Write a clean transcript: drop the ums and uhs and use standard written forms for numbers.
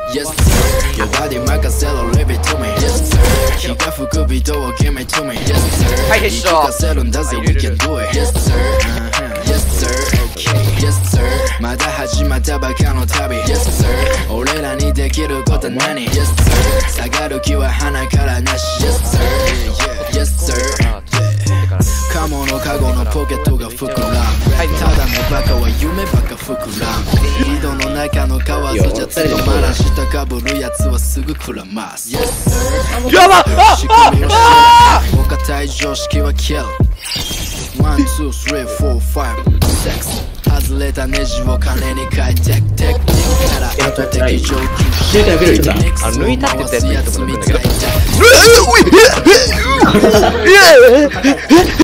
Yes sir Your body 任せろ Leave it to me Yes sir 気が吹くビートを Give me to me Yes sir はい、決勝。 聞かせるんだぜ We can do it Yes sir Yes sir Okay Yes sir まだ始まったばかの旅 Yes sir 俺らにできること何 Yes sir 下がる気は鼻からなし Yes sir Yes sir カモのカゴのポケットが膨らむただのバカは夢ばか膨らむ井戸の中の川とじゃ強まらしたかぶるやつはすぐくらます Yes sir やばっ仕組みを知るお堅い常識は kill 1 2 3 4 5 6外れたネジを金に変えてテクテクから後的上級者抜いたって言ったやつとこ抜くんだけど。